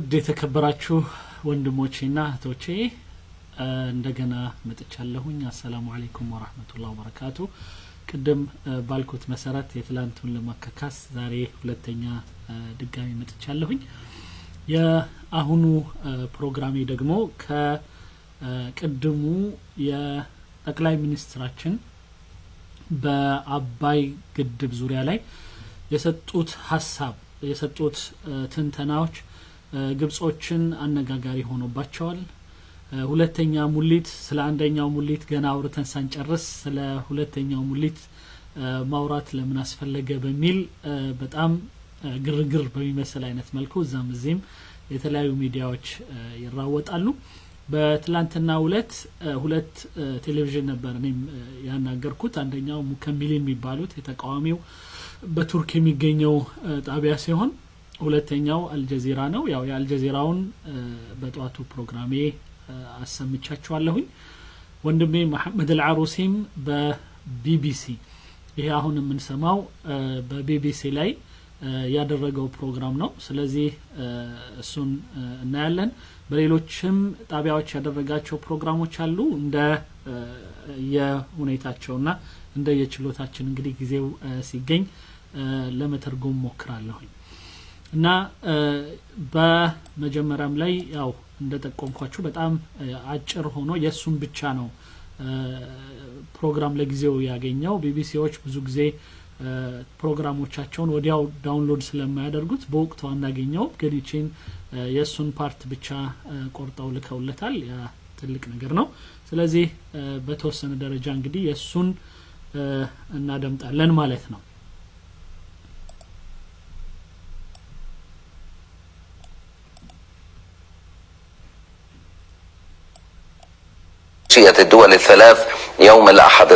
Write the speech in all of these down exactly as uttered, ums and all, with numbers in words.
ውድ የተከበራችሁ ወንድሞቼና እህቶቼ እንደገና መጥቻለሁኝ አሰላሙ አለይኩም ወራህመቱላሂ ወበረካቱ ቅድም ባልኩት መሰረት የትላንቱን ለማከካስ ዛሬ ሁለተኛ ድጋሚ መጥቻለሁኝ የአሁኑ ፕሮግራሜ ደግሞ ከቅድሙ የጠቅላይ ሚኒስትራችን በአባይ ግድብ ዙሪያ ላይ የሰጡት ሐሳብ የሰጡት ትንተናዎች ግብጾችን አነጋጋሪ ሆኖባቸዋል ሁለተኛ ሙሊት ስለ አንደኛው ሙሊት ገና አውርተን ሳንጨርስ ስለ ሁለተኛው ሙሊት ማውራት ለምን አስፈለገ በሚል በጣም ግርግር በሚመስል አይነት መልኩ እዛም እዚህም የተለያዩ ሚዲያዎች ይራወጣሉ በትላንትና ሁለት ሁለት ቴሌቪዥን ነበር እኔም ያናገርኩት አንደኛው ሙከሚል የሚባሉት የተቃዋሚው በቱርክ የሚገኘው ጣቢያ ሲሆን ሁለተኛው አልጀዚራ ነው ያው የአልጀዚራውን በጧቱ ፕሮግራሜ አሰምቻችኋለሁኝ ወንድሜ መሐመድ አልዓሩሲም በቢቢሲ ይሄ አሁን የምንሰማው በቢቢሲ ላይ ያደረገው ፕሮግራም ነው ስለዚህ እሱን እናያለን በሌሎችም ጣቢያዎች ያደረጋቸው ፕሮግራሞች አሉ እንደ የሁኔታቸውና እንደ የችሎታችን እንግዲህ ጊዜው ሲገኝ ለመተርጎም ሞክራለሁኝ እና በመጀመሪያም ላይ ያው እንደተቆምኳችሁ በጣም አጭር ሆኖ የሱን ብቻ ነው ፕሮግራም ለጊዜው ያገኘው ቢቢሲዎች ብዙ ጊዜ ፕሮግራሞቻቸውን ወዲያው ዳውንሎድ ስለማያደርጉት በወቅቱ አናገኘው ግዲችን የሱን ፓርት ብቻ ቆርጠው ልከውለታል ያ ትልቅ ነገር ነው ስለዚህ በተወሰነ ደረጃ እንግዲህ የሱን እናደምጣለን ማለት ነው الدول الثلاث يوم الأحد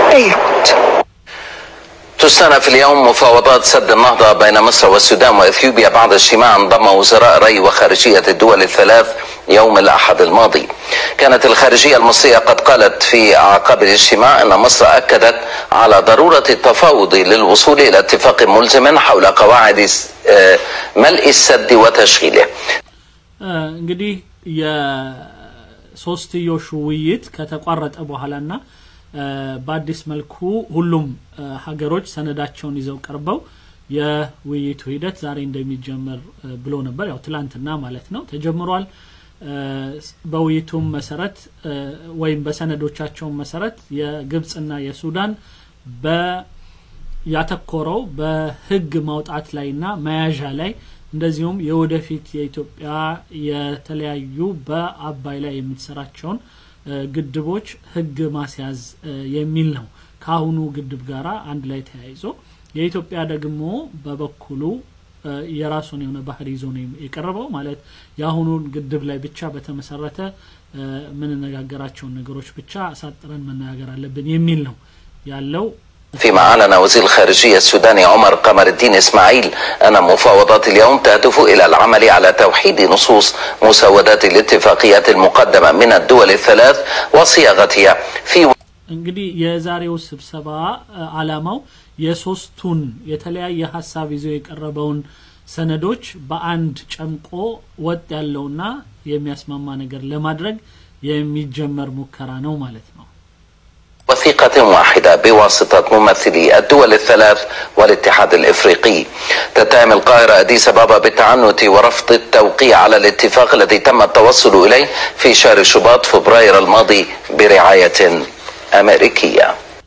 تستأنف اليوم مفاوضات سد النهضة بين مصر والسودان وإثيوبيا بعد اجتماع انضم وزراء ري وخارجية الدول الثلاث يوم الأحد الماضي كانت الخارجية المصرية قد قالت في أعقاب الاجتماع أن مصر أكدت على ضرورة التفاوض للوصول إلى اتفاق ملزم حول قواعد ملء السد وتشغيله እንግዲህ ሶስትዮሽ ውይይት ከተቋረጠ በኋላና በአዲስ መልኩ ሁሉም ሀገሮች ሰነዳቸውን ይዘው ቀርበው የውይይቱ ሂደት ዛሬ እንደሚጀመር ብሎ ነበር ያው ትላንትና ማለት ነው ተጀምሯል በውይይቱም መሰረት ወይም በሰነዶቻቸው መሰረት የግብጽና የሱዳን በያተኮረው በህግ ማውጣት ላይና መያዣ ላይ እንደዚሁም የወደፊት የኢትዮጵያ የተለያዩ በአባይ ላይ የምትሰራቸውን ግድቦች ህግ ማስያዝ የሚል ነው ካሁኑ ግድብ ጋራ አንድ ላይ ተያይዞ የኢትዮጵያ ደግሞ በበኩሉ የራሱን የሆነ ባህሪ ዞን የቀረበው ማለት ያሁኑን ግድብ ላይ ብቻ በተመሰረተ ምን ነገራቸው ነገሮች ብቻ አሳጥረን መናገር አለብን የሚል ነው ያለው فيما أعلن وزير الخارجية السوداني عمر قمر الدين إسماعيل أن مفاوضات اليوم تهدف إلى العمل على توحيد نصوص مسودات الاتفاقيات المقدمة من الدول الثلاث وصياغتها في እንግዲህ የዛሬው ስብሰባ ዓላማው የሶስቱን የተለያየ ሐሳብ ይዘው የቀረበውን ሰነዶች በአንድ ጨምቆ ወጥ ያለውና የሚያስማማ ነገር ለማድረግ የሚጀመር ሙከራ ነው ማለት ነው وثيقة واحدة بواسطة ممثلي الدول الثلاث والاتحاد الإفريقي تتهم القاهرة أديس أبابا بالتعنت ورفض التوقيع على الاتفاق الذي تم التوصل إليه في شهر شباط فبراير الماضي برعاية أمريكية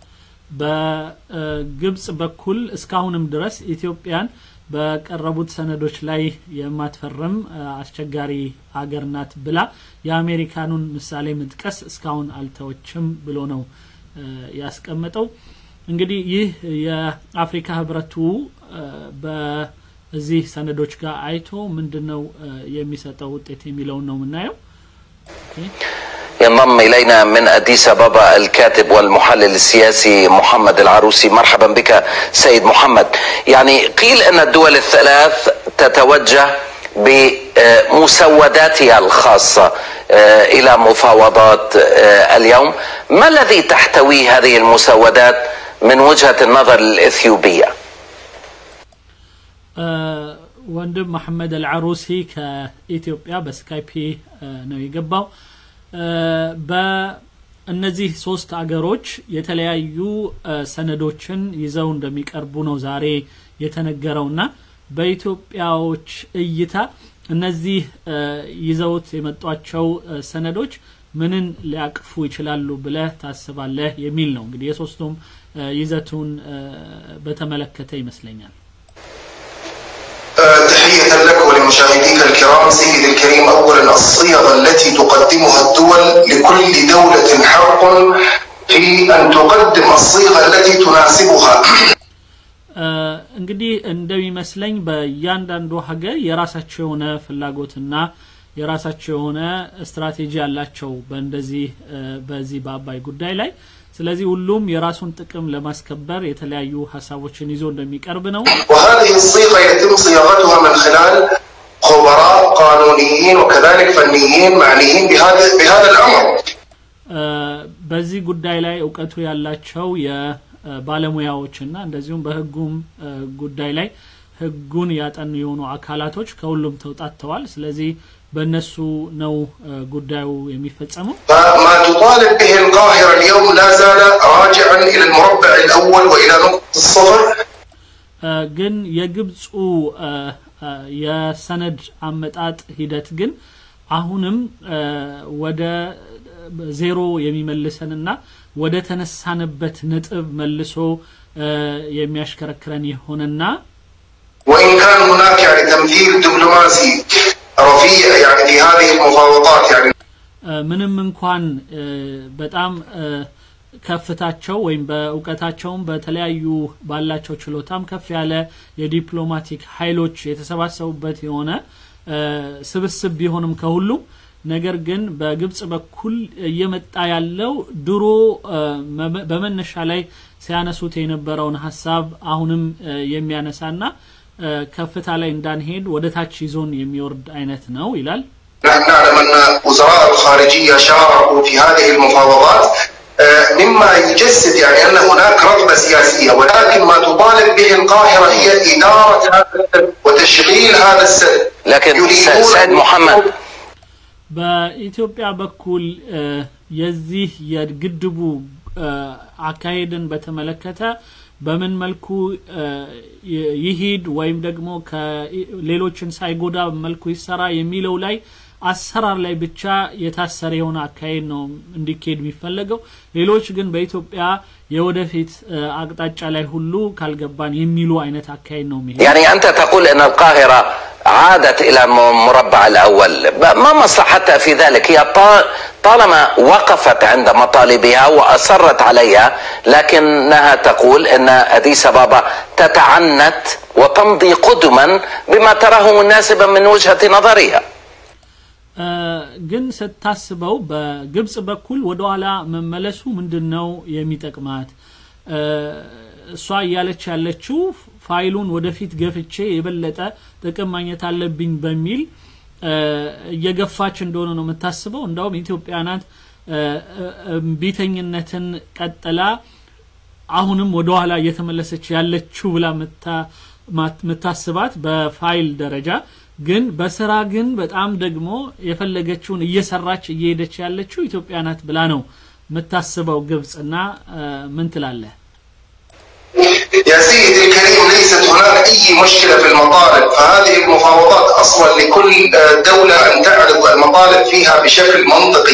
بجبس بكل اسكاونم درس إثيوبيان በቀረቡት ሰነዶች ላይ የማትፈርም አስቸጋሪ አገርናት ብላ የአሜሪካኑን ምሳሌ መጥቀስ እስካሁን አልተወችም ብሎ ነው ያስቀመጠው እንግዲህ ይህ የአፍሪካ ህብረቱ በዚህ ሰነዶች ጋር አይቶ ምንድነው የሚሰጠው ውጤት የሚለው ነው ምናየው ينضم إلينا من أديس أبابا الكاتب والمحلل السياسي محمد العروسي مرحبا بك سيد محمد يعني قيل أن الدول الثلاث تتوجه بمسوداتها الخاصة إلى مفاوضات اليوم ما الذي تحتوي هذه المسودات من وجهة النظر الإثيوبية ወንድም መሐመድ አልዓሩሲ ከኢትዮጵያ በስካይፕ ነው የገባው በእነዚህ ሶስት አገሮች የተለያዩ ሰነዶችን ይዘው እንደሚቀርቡ ነው ዛሬ የተነገረውና በኢትዮጵያዎች እይታ እነዚህ ይዘውት የመጧቸው ሰነዶች ምንን ሊያቅፉ ይችላሉ ብለህ ታስባለህ የሚል ነው እንግዲህ የሶስቱም ይዘቱን በተመለከተ ይመስለኛል تحية لك ولمشاهديك الكرام سيدي الكريم أولا الصيغة التي تقدمها الدول لكل دولة حق في أن تقدم الصيغة التي تناسبها እንግዲህ እንደሚመስለኝ በእያንዳንዱ ሀገር የራሳቸው ሆነ ፍላጎትና የራሳቸው ሆነ ስትራቴጂ አላቸው በእንደዚህ በዚህ በአባይ ጉዳይ ላይ ስለዚህ ሁሉም የራሱን ጥቅም ለማስከበር የተለያዩ ሐሳቦችን ይዞ እንደሚቀርብ ነው وهذه الصيغة يتم صياغتها من خلال خبراء قانونيين وكذلك فنيين معنيين بهذا بهذا الأمر በዚህ ጉዳይ ላይ ዕውቀቱ ያላቸው የባለሙያዎችና እንደዚሁም በህጉም ጉዳይ ላይ ህጉን ያጠኑ የሆኑ አካላቶች ከሁሉም ተውጣጥተዋል ስለዚህ በእነሱ ነው ጉዳዩ የሚፈጸመው ما تطالب به القاهرة اليوم لا زال راجعا إلى المربع الأول وإلى نقطة الصفر ግን የግብፁ የሰነድ አመጣጥ ሂደት ግን አሁንም ወደ ዜሮ የሚመልሰንና ወደ ተነሳነበት ነጥብ መልሶ የሚያሽከረክረን ይሆንና وإن كان هناك يعني تمثيل دبلوماسي رفيع يعني في هذه المفاوضات يعني ምንም እንኳን በጣም ከፍታቸው ወይም በእውቀታቸውም በተለያዩ ባላቸው ችሎታም ከፍ ያለ የዲፕሎማቲክ ኃይሎች የተሰባሰቡበት የሆነ ስብስብ ቢሆንም ከሁሉም ነገር ግን በግብጽ በኩል እየመጣ ያለው ድሮ በመነሻ ላይ ሲያነሱት የነበረውን ሐሳብ አሁንም የሚያነሳና ከፍታ ላይ እንዳንሄድ ወደ ታች ይዞን የሚወርድ አይነት ነው ይላል نحن نعلم أن وزراء الخارجية شاركوا في هذه المفاوضات مما يجسد يعني أن هناك رغبة سياسية ولكن ما تطالب به القاهرة هي إدارة هذا السد وتشغيل هذا السد لكن سيد محمد በኢትዮጵያ በኩል የዚህ የግድቡ አካሄድን በተመለከተ በምን መልኩ ይሄድ ወይም ደግሞ ከሌሎችን ሳይጎዳ መልኩ ይሰራ የሚለው ላይ አሰራር ላይ ብቻ የታሰረ የሆነ አካሄድ ነው እንዲኬድ የሚፈልገው ሌሎች ግን በኢትዮጵያ የወደፊት አቅጣጫ ላይ ሁሉ ካልገባን የሚሉ አይነት አካሄድ ነው የሚሄድ يعني أنت تقول أن القاهرة عادت إلى المربع الأول ما مصلحتها في ذلك هي طالما وقفت عند مطالبها وأصرت عليها لكنها تقول أن أديس أبابا تتعنت وتمضي قدما بما تراه مناسبا من وجهة نظرها ግን ስታስበው በግብጽ በኩል ወደ ኋላ መመለሱ ምንድነው የሚጠቅማት እሷ ያለች ያለችው ፋይሉን ወደፊት ገፍቼ የበለጠ ጥቅም ማግኘት አለብኝ በሚል እየገፋች እንደሆነ ነው የምታስበው እንደውም ኢትዮጵያናት ቢተኝነትን ቀጥላ አሁንም ወደ ኋላ እየተመለሰች ያለችው ብላ መታ መታስባት በፋይል ደረጃ ግን በስራ ግን በጣም ደግሞ የፈለገችውን እየሰራች እየሄደች ያለችው ኢትዮጵያናት ብላ ነው መታስበው ግብጽና ምን ትላለህ يا سيدي الكريم ليست هناك أي مشكلة في المطالب فهذه المفاوضات أصلا لكل دولة أن تعرض المطالب فيها بشكل منطقي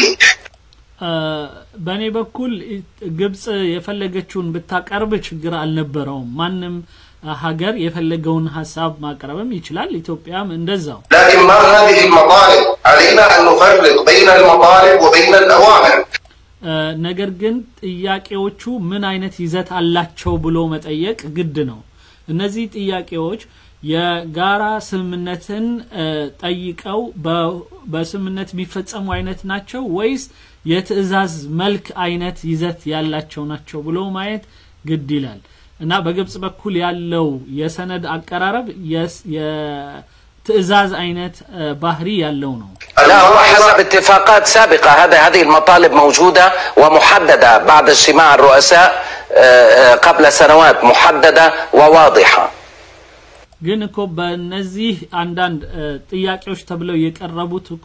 በኔ በኩል ግብጽ የፈለገችውን ብታቀርብ ችግር አልነበረውም ማንንም ሀገር የፈለገውን ሐሳብ ማቅረብም ይችላል ኢትዮጵያም እንደዛው لكن ما هذه المطالب علينا أن نفرق بين المطالب وبين الأوامر ነገር ግን ጥያቄዎቹ ምን አይነት ይዘት አላቸው ብሎ መጠየቅ ግድ ነው እነዚህ ጥያቄዎች የጋራ ስምምነትን ጠይቀው በስምምነት የሚፈጸሙ አይነት ናቸው ወይስ የትዕዛዝ መልክ አይነት ይዘት ያላቸው ናቸው ብሎ ማየት ግድ ይላል እና በግብጽ በኩል ያለው የሰነድ አቀራረብ የትዕዛዝ አይነት ባህሪ ያለው ነው لا هو حسب اتفاقات سابقة هذا هذه المطالب موجودة ومحددة بعد اجتماع الرؤساء قبل سنوات محددة وواضحة ግን እኮ በእነዚህ አንዳንድ ጥያቄዎች ተብለው የቀረቡት እኮ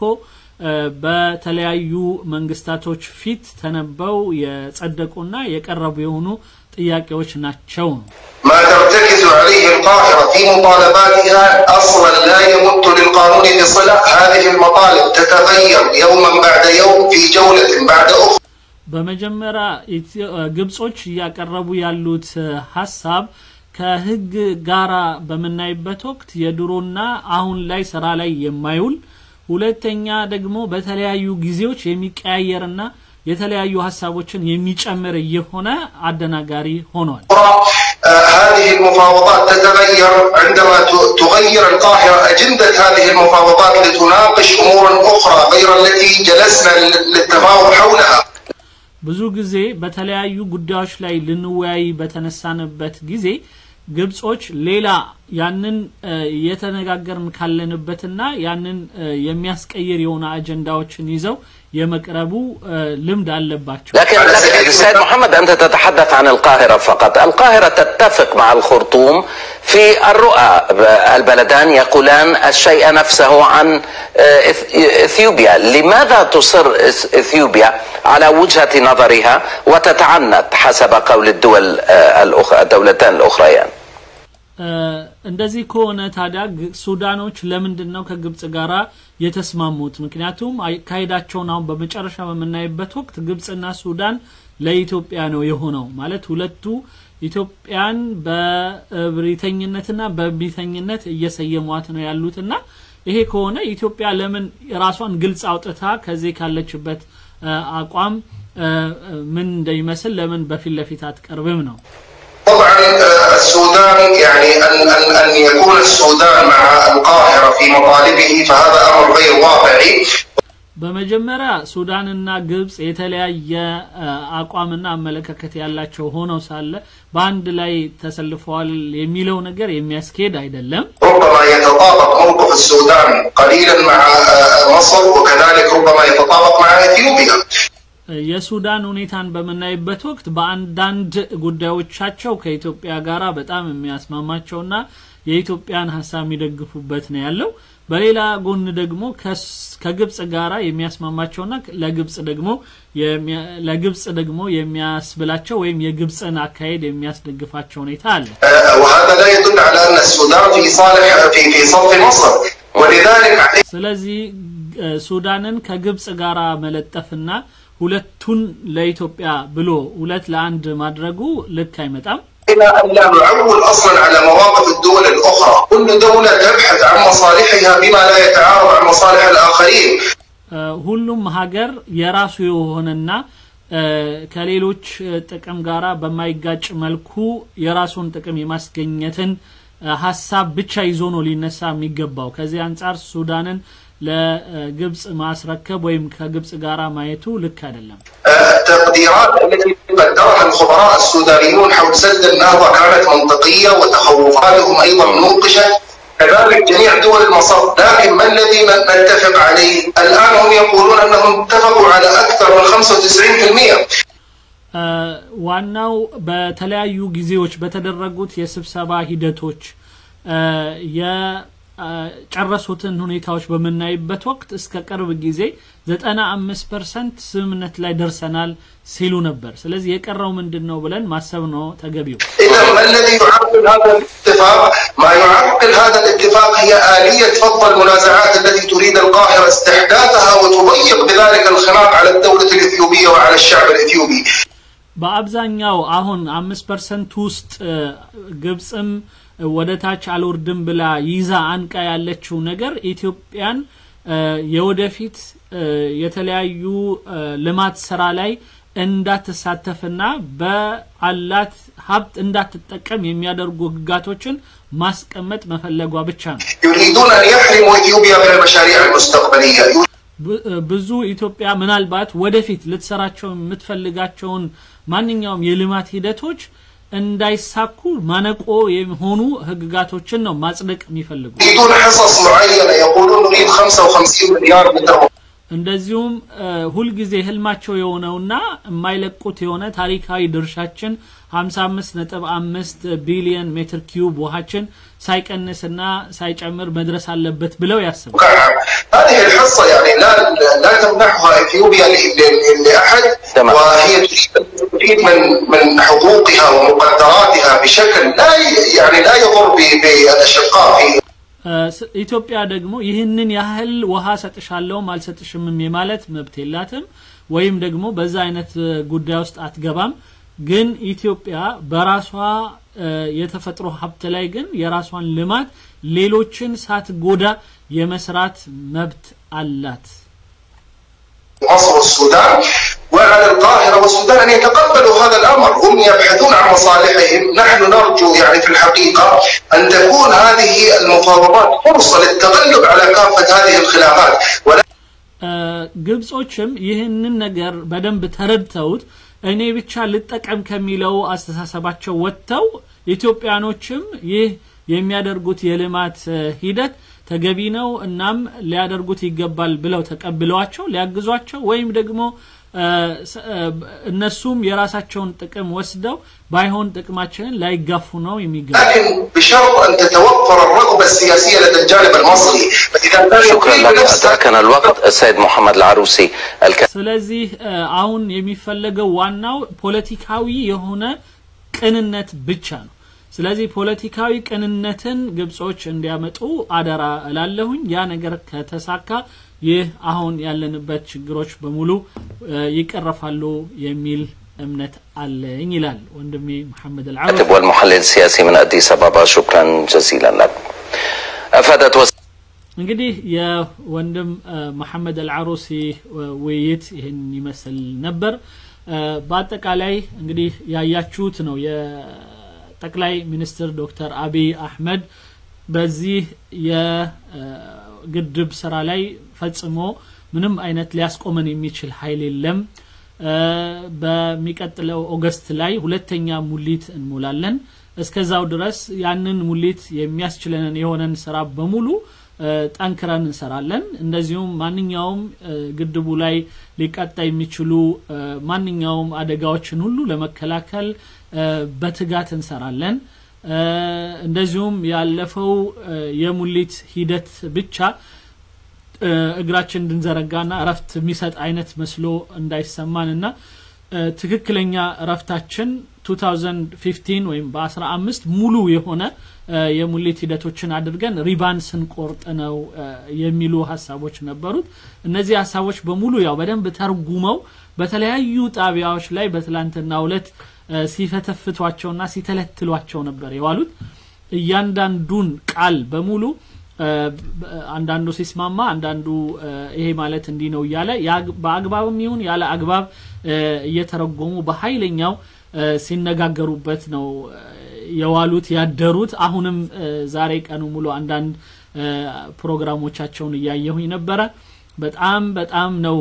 በተለያዩ መንግስታቶች ፊት ተነበው የጸደቁና የቀረቡ የሆኑ ጥያቄዎች ናቸው ما ترتكز عليه القاهرة في مطالباتها أصلا لا يمت للقانون بصلة هذه المطالب تتغير يوما بعد يوم في جولة بعد أخرى በመጀመሪያ ግብጾች ያቀረቡ ያሉት ሐሳብ ከህግ ጋራ በመናይበት ወቅት የድሮና አሁን ላይ ስራ ላይ የማይውል ሁለተኛ ደግሞ በተለያዩ ጊዜዎች የሚቀያየርና የተለያዩ ሐሳቦችን የሚጨምር የሆነ አደናጋሪ ሆኗል هذه المفاوضات تتغير عندما تغير القاهرة أجندة هذه المفاوضات لتناقش أمور أخرى غير التي جلسنا للتفاوض حولها ብዙ ጊዜ በተለያዩ ጉዳዮች ላይ ልንወያይ በተነሳንበት ጊዜ ግብጾች ሌላ ያንን የተነጋገርን ካለንበትና ያንን የሚያስቀይር የሆነ አጀንዳዎችን ይዘው የመቅረቡ ልምድ አለባቸው لكن السيد محمد أنت تتحدث عن القاهرة فقط القاهرة تتفق مع الخرطوم في الرؤى البلدان يقولان الشيء نفسه عن إثيوبيا لماذا تصر إثيوبيا على وجهة نظرها وتتعنت حسب قول الدول الدولتان الأخريان እንደዚህ ከሆነ ታዲያ ሱዳኖች ለምንድነው ከግብጽ ጋራ የተስማሙት ምክንያቱም ካይዳቸውን አሁን በመጨረሻ በመናይበት ወቅት ግብጽና ሱዳን ለኢትዮጵያ ነው የሆነው ማለት ሁለቱ ኢትዮጵያን በብሪተኝነትና በቢተኝነት እየሰየሟት ነው ያሉትና ይሄ ከሆነ ኢትዮጵያ ለምን ራሷን ግልጽ አውጥታ ከዚህ ካለችበት አቋም ምን እንደይመስል ለምን በፊት ለፊት አትቀርብም ነው طبعا السودان يعني أن, أن, أن يكون السودان مع القاهرة في مطالبه فهذا أمر غير واقعي በመጀመሪያ ሱዳንና ግብጽ የተለያየ አቋምና አመለካከት ያላቸው ሆነው ሳለ በአንድ ላይ ተሰልፈዋል የሚለው ነገር የሚያስኬድ አይደለም ربما يتطابق موقف السودان قليلا مع مصر وكذلك ربما يتطابق مع إثيوبيا የሱዳን ሁኔታን በመናይበት ወቅት በአንዳንድ ጉዳዮቻቸው ከኢትዮጵያ ጋራ በጣም የሚያስማማቸውና የኢትዮጵያን ሐሳብ የሚደግፉበት ነው ያለው በሌላ ጎን ደግሞ ከግብጽ ጋራ የሚያስማማቸውና ለግብጽ ደግሞ ለግብጽ ደግሞ የሚያስብላቸው ወይም የግብጽን አካሄድ የሚያስደግፋቸው ሁኔታ አለ وهذا لا يدل على أن السودان في صالح في في صف مصر ولذلك ስለዚህ ሱዳንን ከግብጽ ጋራ መለጠፍና ሁለቱን ለኢትዮጵያ ብሎ ሁለት ለአንድ ማድረጉ ልክ አይመጣም إلى أن لا نعول أصلا على مواقف الدول الأخرى كل دولة تبحث عن مصالحها بما لا يتعارض مع مصالح الآخرين ሁሉም ሀገር የራሱ የሆነና ከሌሎች ጥቅም ጋራ በማይጋጭ መልኩ የራሱን ጥቅም የማስገኘትን ሐሳብ ብቻ ይዞ ነው ሊነሳ የሚገባው ከዚህ አንፃር ሱዳንን ለግብጽ ማስረከብ ወይም ከግብጽ ጋራ ማየቱ ልክ አይደለም التقديرات التي قدرها الخبراء السودانيون حول سد النهضة كانت منطقية وتخوفاتهم أيضا منوقشة كذلك جميع دول المصب لكن ما الذي نتفق عليه الآن هم يقولون أنهم اتفقوا على أكثر من خمسة وتسعين بالمئة ዋናው በተለያዩ ጊዜዎች በተደረጉት የስብሰባ ሂደቶች የ ጨረሱትን ሁኔታዎች በመናይበት ወቅት እስከ ቅርብ ጊዜ ዘጠና አምስት ፐርሰንት ስምምነት ላይ ደርሰናል ሲሉ ነበር ስለዚህ የቀረው ምንድነው ብለን ማሰብ ነው ተገቢው إذا ما الذي يعقل هذا الاتفاق ما يعقل هذا الاتفاق هي آلية فض المنازعات التي تريد القاهرة استحداثها وتضيق بذلك الخناق على الدولة الإثيوبية وعلى الشعب الإثيوبي በአብዛኛው አሁን አምስት ፐርሰንት ውስጥ ግብጽም ወደታች አልወርድም ብላ ይዛ አንቃ ያለችው ነገር ኢትዮጵያን የወደፊት የተለያዩ ልማት ስራ ላይ እንዳትሳተፍና በአላት ሀብት እንዳትጠቀም የሚያደርጉ ግጋቶችን ማስቀመጥ መፈለጓ ብቻ ነው يريدون أن يحرموا إثيوبيا من المشاريع المستقبلية ብዙ ኢትዮጵያ ምናልባት ወደፊት ልትሰራቸው የምትፈልጋቸውን ማንኛውም የልማት ሂደቶች እንዳይሳኩ ማነቆ የሆኑ ህግጋቶችን ነው ማጽደቅ የሚፈልጉ يريدون حصص معينة يقولون نريد خمسة وخمسين مليار متر እንደዚሁም ሁሉ ጊዜ ህልማቸው የሆነውና የማይለቁት የሆነ ታሪካዊ ድርሻችን خمسة وخمسين نقطة خمسة ቢሊዮን ሜትር ኪዩብ ውሃችን ሳይቀንስና ሳይጨምር መድረስ አለበት ብለው ያስባሉ هذه الحصة يعني لا لا تمنحها اثيوبيا لاحد وهي تريد من من حقوقها ومقدراتها بشكل لا يعني لا يضر بالاشقاء ኢትዮጵያ ደግሞ ይህንን ያህል ውሃ ሰጥሻለሁ ማልሰጥሽም ማለት መብት የላትም ወይም ደግሞ በዛ አይነት ጉዳይ ውስጥ አትገባም ግን ኢትዮጵያ በራሷ የተፈጥሮ ሀብት ላይ ግን የራሷን ልማት ሌሎችን ሳትጎዳ የመስራት መብት አላት مصر والسودان وعلى القاهرة والسودان أن يتقبلوا هذا الأمر هم يبحثون عن مصالحهم نحن نرجو يعني في الحقيقة أن تكون هذه المفاوضات فرصة للتغلب على كافة هذه الخلافات ግብጾችም ይህንን ነገር በደንብ ተረድተውት እኔ ብቻ ልጠቀም ከሚለው አስተሳሰባቸው ወጥተው ኢትዮጵያኖችም ይህ የሚያደርጉት የልማት ሂደት ተገቢ ነው እናም ሊያደርጉት ይገባል ብለው ተቀብለዋቸው ሊያግዟቸው ወይም ደግሞ እነሱም የራሳቸውን ጥቅም ወስደው ባይሆን ጥቅማችንን ላይጋፉ ነው የሚገባው لكن بشرط أن تتوفر الرغبة السياسية لدى الجانب المصري شكرا لك أدركنا الوقت السيد محمد العروسي ስለዚህ አሁን የሚፈልገው ዋናው ፖለቲካዊ የሆነ ቅንነት ብቻ ነው ስለዚህ ፖለቲካዊ ቅንነትን ግብጾች እንዲያመጡ አደራ እላለሁኝ ያ ነገር ከተሳካ ይህ አሁን ያለንበት ችግሮች በሙሉ ይቀርፋሉ የሚል እምነት አለኝ ይላል ወንድሜ መሐመድ አልዓሩሲ الكاتب والمحلل السياسي من أديس أبابا شكرا جزيلا لك أفادت እንግዲህ የወንድም መሐመድ አልዓሩሲ ውይይት ይሄን ይመስል ነበር በአጠቃላይ እንግዲህ ያያችሁት ነው የጠቅላይ ሚኒስትር ዶክተር አብይ አህመድ በዚህ የግድብ ስራ ላይ ፈጽሞ ምንም አይነት ሊያስቆመን የሚችል ኃይል የለም በሚቀጥለው ኦገስት ላይ ሁለተኛ ሙሊት እንሞላለን እስከዛው ድረስ ያንን ሙሊት የሚያስችለንን የሆነን ስራ በሙሉ ጠንክረን እንሰራለን እንደዚሁም ማንኛውም ግድቡ ላይ ሊቀጣ የሚችሉ ማንኛውም አደጋዎችን ሁሉ ለመከላከል በትጋት እንሰራለን እንደዚሁም ያለፈው የሙሊት ሂደት ብቻ እግራችን እንድንዘረጋና ረፍት የሚሰጥ አይነት መስሎ እንዳይሰማንና ትክክለኛ ረፍታችን twenty fifteen ወይም በ15 ሙሉ የሆነ የሙሊት ሂደቶችን አድርገን ሪባን ስንቆርጥ ነው የሚሉ ሐሳቦች ነበሩት እነዚህ ሐሳቦች በሙሉ ያው በደንብ ተርጉመው በተለያዩ ጣቢያዎች ላይ በትላንትና ሁለት ሲፈተፍቷቸውና ሲተለትሏቸው ነበር የዋሉት እያንዳንዱን ቃል በሙሉ አንዳንዱ ሲስማማ አንዳንዱ ይሄ ማለት እንዲ ነው ያለ በአግባብም ይሁን ያለ አግባብ እየተረጎሙ በኃይለኛው ሲነጋገሩበት ነው የዋሉት ያደሩት አሁንም ዛሬ ቀኑ ሙሉ አንዳንድ ፕሮግራሞቻቸውን ያያየሁኝ ነበር በጣም በጣም ነው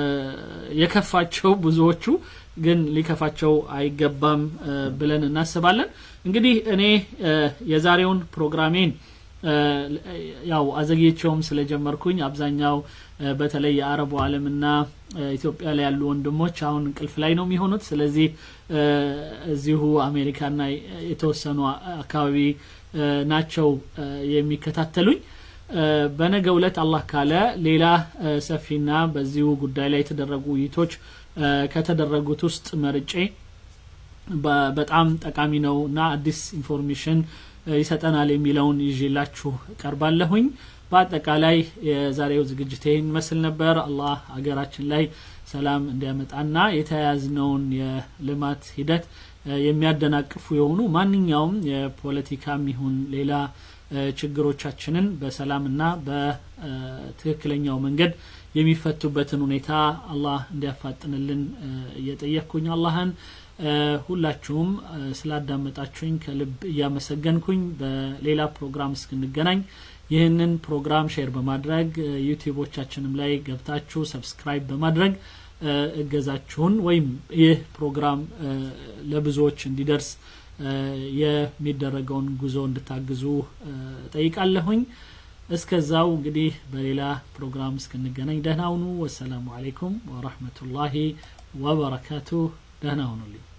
የከፋቸው ብዙዎቹ ግን ሊከፋቸው አይገባም ብለን እናስባለን እንግዲህ እኔ የዛሬውን ፕሮግራሜን ያው አዘግየቸውም ስለጀመርኩኝ አብዛኛው በተለይ የአረቡ ዓለምና ኢትዮጵያ ላይ ያሉ ወንድሞች አሁን እንቅልፍ ላይ ነው የሚሆኑት ስለዚህ እዚሁ አሜሪካና የተወሰኑ አካባቢ ናቸው የሚከታተሉኝ በነገው ዕለት አላህ ካለ ሌላ ሰፊና በዚሁ ጉዳይ ላይ የተደረጉ ውይይቶች ከተደረጉት ውስጥ መርጬ በጣም ጠቃሚ ነውና አዲስ ኢንፎርሜሽን ይሰጠናል የሚለውን ይዤላችሁ ቀርባለሁኝ በአጠቃላይ የዛሬው ዝግጅት ይሄን መስል ነበር አላህ አገራችን ላይ ሰላም እንዲያመጣና የተያያዝነውን የልማት ሂደት የሚያደናቅፉ የሆኑ ማንኛውም የፖለቲካም ይሁን ሌላ ችግሮቻችንን በሰላምና በትክክለኛው መንገድ የሚፈቱበትን ሁኔታ አላህ እንዲያፋጥንልን እየጠየቅኩኝ አላህን ሁላችሁም ስላዳመጣችሁኝ ከልብ ያመሰገንኩኝ በሌላ ፕሮግራም እስክንገናኝ ይህንን ፕሮግራም ሼር በማድረግ ዩቲዩቦቻችንም ላይ ገብታችሁ ሰብስክራይብ በማድረግ እገዛችሁን ወይም ይህ ፕሮግራም ለብዙዎች እንዲደርስ የሚደረገውን ጉዞ እንድታግዙ ጠይቃለሁኝ እስከዛው እንግዲህ በሌላ ፕሮግራም እስከንገናኝ ደህና ሁኑ ወሰላሙ አለይኩም ወራህመቱላሂ ወበረካቱሁ ደህና ሁኑልኝ